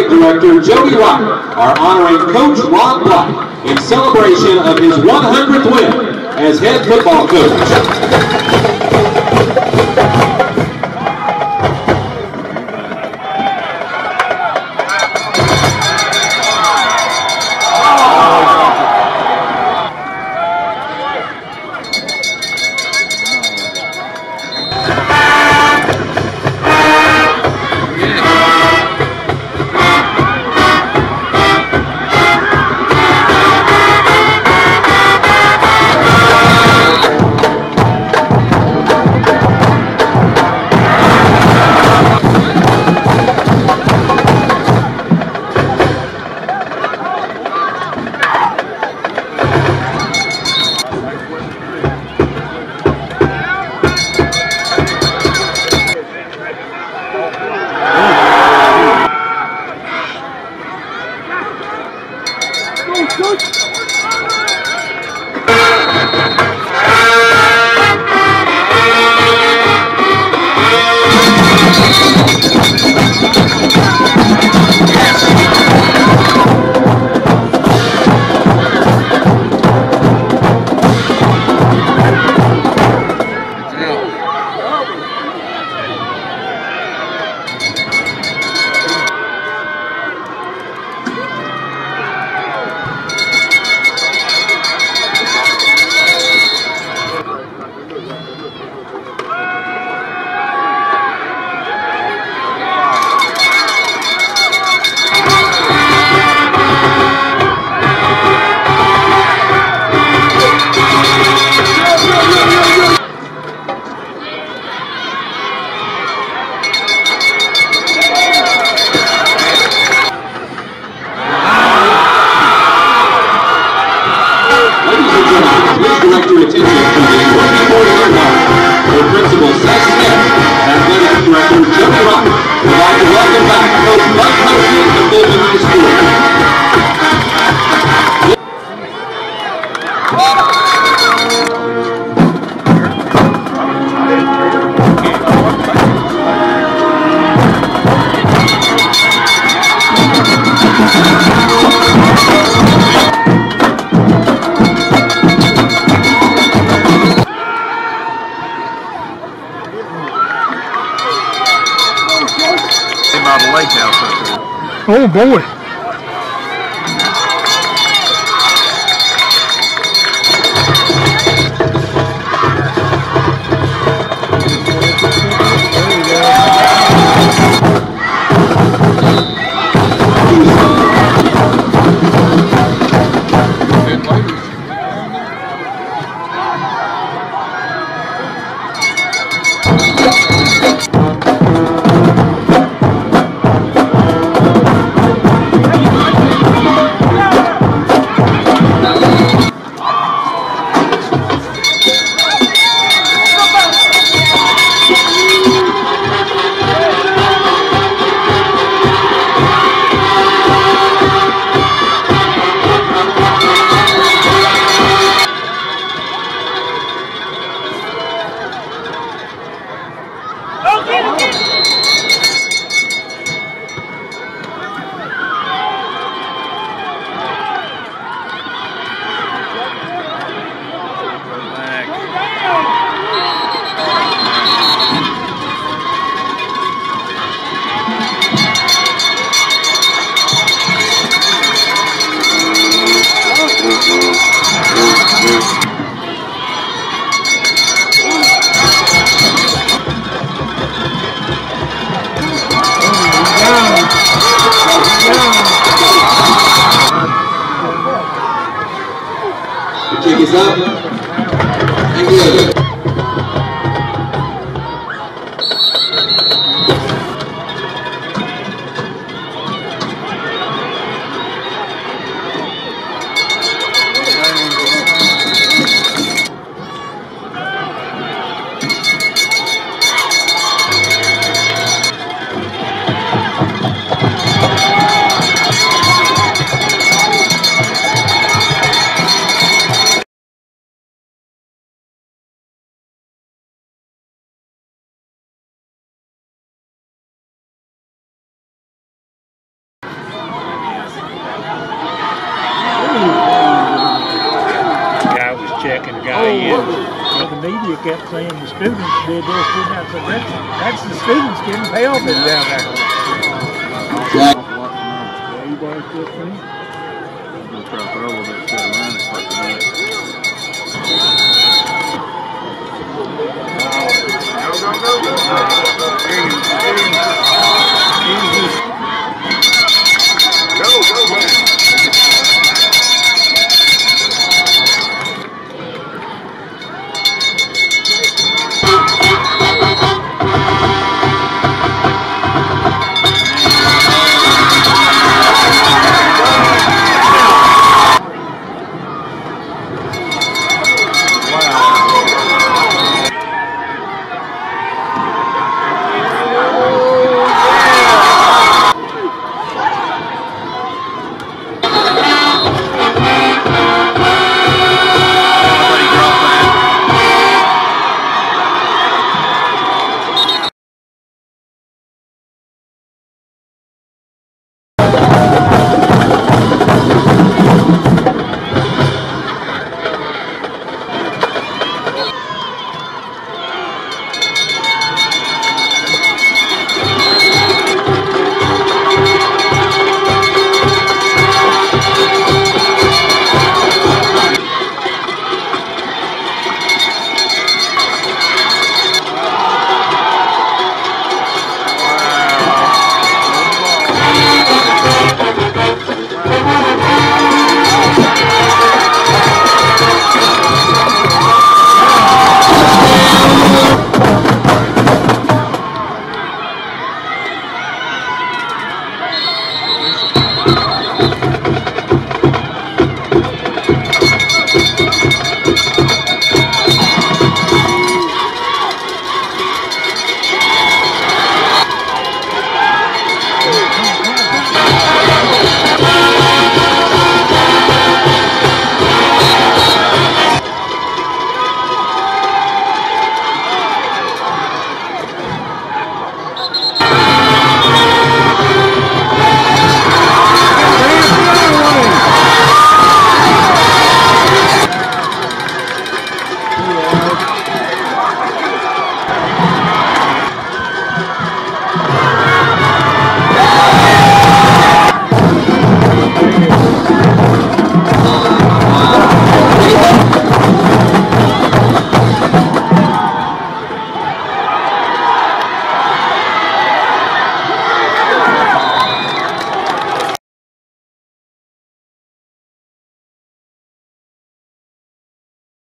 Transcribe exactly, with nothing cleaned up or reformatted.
Athletic Director Jody Rocker are honoring Coach Ron Black in celebration of his one hundredth win as head football coach. Direct your attention to the twenty-four yard line for Principal Seth Smith and Athletic Director Jody Rocker would like to welcome back Coach Bud Hussey to Fulton High School. About a lake house up there. Oh boy. The kick is up and good. the guy Oh, in. well, the media kept saying the students did this, did that. So that's, that's the students getting pelted down there. Jack. Yeah, you boys good for me. I'm gonna try to throw a little bit, sit around it, like that.